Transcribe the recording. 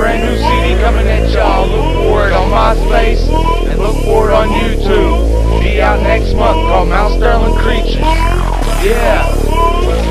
brand new CD coming at y'all. Look for it on MySpace and look for it on YouTube. Be out next month called Mount Sterling Creatures. Yeah.